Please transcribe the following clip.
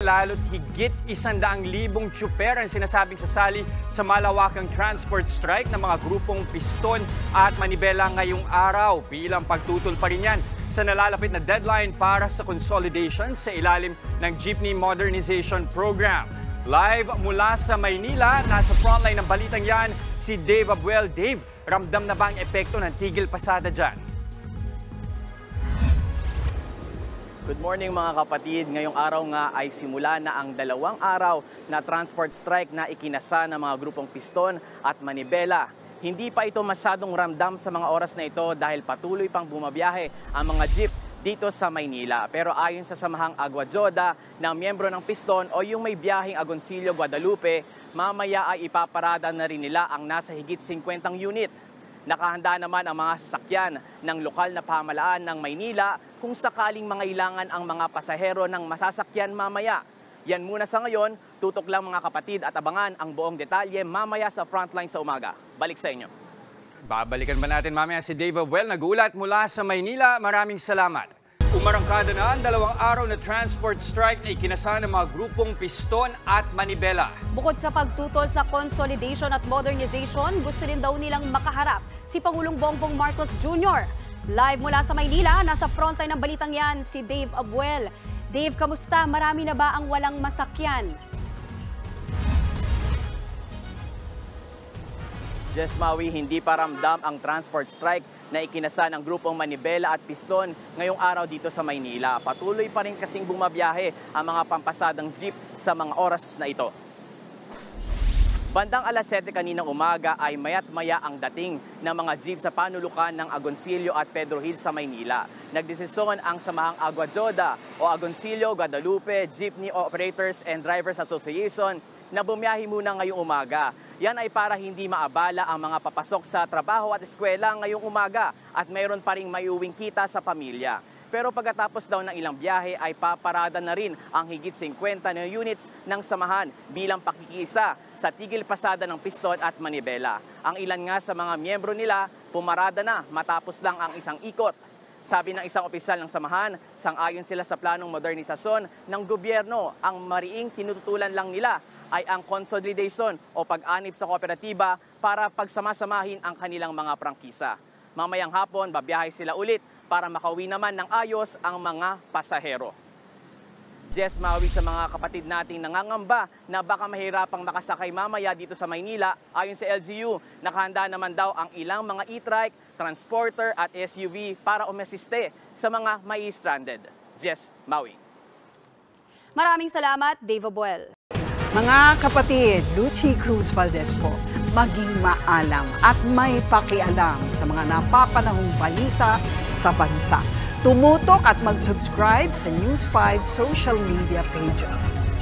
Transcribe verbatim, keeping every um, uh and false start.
lalo't higit isandaang libong tsuper ang sinasabing sasali sa malawakang transport strike ng mga grupong Piston at Manibela ngayong araw. Bilang pagtutol pa rin yan sa nalalapit na deadline para sa consolidation sa ilalim ng Jeepney Modernization Program. Live mula sa Maynila, nasa frontline ng balitang yan, si Dave Abuel. Dave, ramdam na ba ang epekto ng tigil pasada dyan? Good morning mga kapatid. Ngayong araw nga ay simula na ang dalawang araw na transport strike na ikinasa ng mga grupong Piston at Manibela. Hindi pa ito masyadong ramdam sa mga oras na ito dahil patuloy pang bumabiyahe ang mga jeep dito sa Maynila. Pero ayon sa Samahang Agua Joda ng miyembro ng Piston o yung may biyaheng Agoncillo, Guadalupe, mamaya ay ipaparada na rin nila ang nasa higit fifty unit. Nakahanda naman ang mga sasakyan ng lokal na pamahalaan ng Maynila kung sakaling mangailangan ang mga pasahero ng masasakyan mamaya. Yan muna sa ngayon, tutok lang mga kapatid at abangan ang buong detalye mamaya sa Frontline sa umaga. Balik sa inyo. Babalikan ba natin mamaya si Dave Abuel, nagulat mula sa Maynila. Maraming salamat. Umarangkada na ang dalawang araw na transport strike na ikinasa ng mga grupong Piston at Manibela. Bukod sa pagtutol sa consolidation at modernization, gusto rin daw nilang makaharap si Pangulong Bongbong Marcos Junior Live mula sa Maynila, nasa frontline ng balitang yan, si Dave Abuel. Dave, kamusta? Marami na ba ang walang masakyan? Jess Maui, hindi pa ramdam ang transport strike na ikinasa ng grupong Manibela at Piston ngayong araw dito sa Maynila. Patuloy pa rin kasing bumabiyahe ang mga pampasadang jeep sa mga oras na ito. Bandang alas siyete kaninang umaga ay mayat-maya ang dating ng mga jeep sa panulukan ng Agoncillo at Pedro Hill sa Maynila. Nagdesisyon ang Samahang Agua Joda o Agoncillo, Guadalupe, Jeepney Operators and Drivers Association na bumiyahe muna ngayong umaga. Yan ay para hindi maabala ang mga papasok sa trabaho at eskwela ngayong umaga at mayroon pa ring maiuwing kita sa pamilya. Pero pagkatapos daw ng ilang biyahe ay paparada na rin ang higit fifty na units ng samahan bilang pakikisa sa tigil pasada ng Piston at Manibela. Ang ilan nga sa mga miyembro nila pumarada na matapos lang ang isang ikot. Sabi ng isang opisyal ng samahan, sang-ayon sila sa planong modernisasyon ng gobyerno. Ang mariing tinututulan lang nila ay ang consolidation o pag-anib sa kooperatiba para pagsamasamahin ang kanilang mga prangkisa. Mamayang hapon, babiyahe sila ulit para makauwi naman ng ayos ang mga pasahero. Jess Maui, sa mga kapatid nating nangangamba na baka mahirapang makasakay mamaya dito sa Maynila, ayon sa L G U, nakahanda naman daw ang ilang mga e-trike, transporter at S U V para umasiste sa mga may stranded. Jess Maui. Maraming salamat, Dave Abuel. Mga kapatid, Lucy Cruz Valdez po, maging maalam at may pakialam sa mga napapanahong balita sa bansa. Tumutok at mag-subscribe sa News five social media pages.